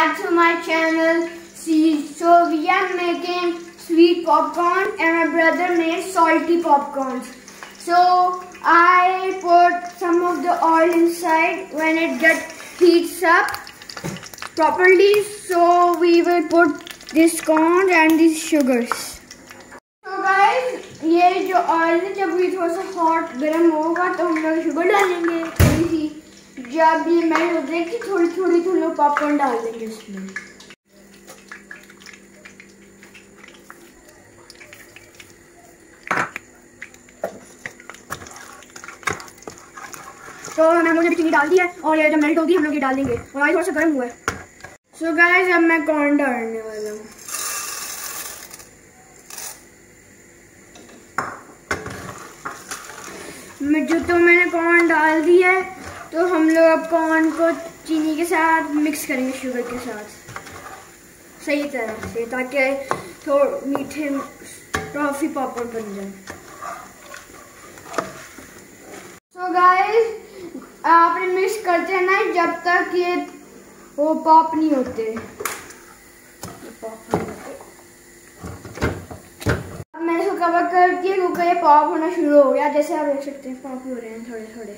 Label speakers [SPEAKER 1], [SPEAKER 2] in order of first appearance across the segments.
[SPEAKER 1] back to my channel. See, so we are making sweet popcorn and my brother made salty popcorns. So I put some of the oil inside. When it heats up properly, so we will put this corn and these sugars. So guys, ये जो oil है जब ये थोड़ा सा hot गर्म होगा तो हम लोग शुगर डालेंगे थोड़ी सी. जब ये मेल्ट हो जाएगी थोड़ी थोड़ी तो लोग पॉपकॉर्न डाल देंगे इसमें. तो मैंने चीनी डाल दी है और ये जब मेल्ट होगी हम लोग ये डाल देंगे और आज थोड़ा सा गर्म हुआ है. सो गाइस अब मैं कॉर्न डालने वाला हूँ. मैंने कॉर्न डाल दिया है तो हम लोग अब कॉर्न को चीनी के साथ मिक्स करेंगे शुगर के साथ सही तरह से ताकि थोड़े मीठे टॉफी पॉपकॉर्न बन जाए. सो गाइस आपने मिक्स करते रहना है जब तक ये वो पॉप नहीं होते. अब मैंने इसको कवर कर दिया क्योंकि ये पॉप होना शुरू हो गया. जैसे आप देख सकते हैं पॉप हो रहे हैं थोड़े थोड़े.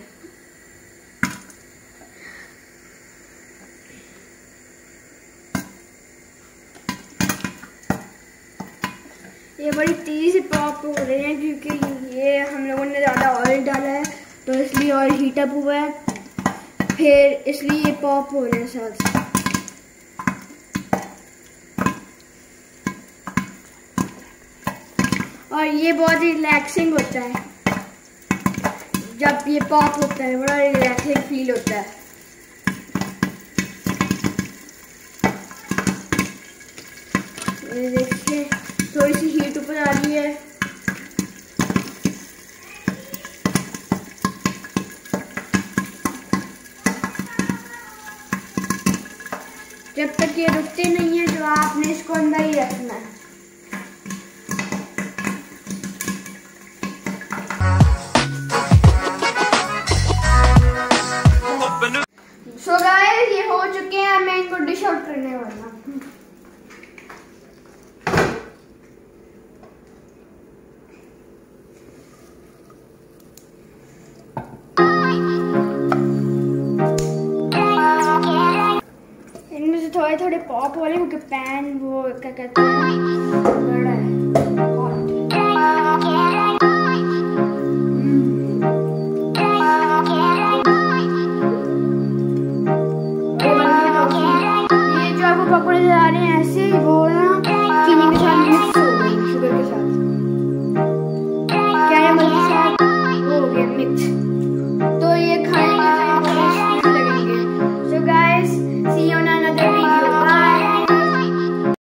[SPEAKER 1] ये बड़ी तेजी से पॉप हो रहे हैं क्योंकि ये हम लोगों ने ज़्यादा ऑयल डाला है तो इसलिए ऑयल हीट अप हुआ है फिर इसलिए ये पॉप हो रहे हैं साथ. और ये बहुत रिलैक्सिंग होता है जब ये पॉप होता है. बड़ा रिलैक्सिंग फील होता है. ये देखिए थोड़ी सी हीट ऊपर आ रही है. जब तक ये रुकते नहीं है तो आपने इसको अंदर ही रखना है. सो गाइस ये हो चुके हैं. मैं इनको डिश आउट करने वाला हूँ. थोड़े थोड़े पॉप वाले क्योंकि पैन वो क्या कहते हैं बड़ा है ये जो आपको पकौड़े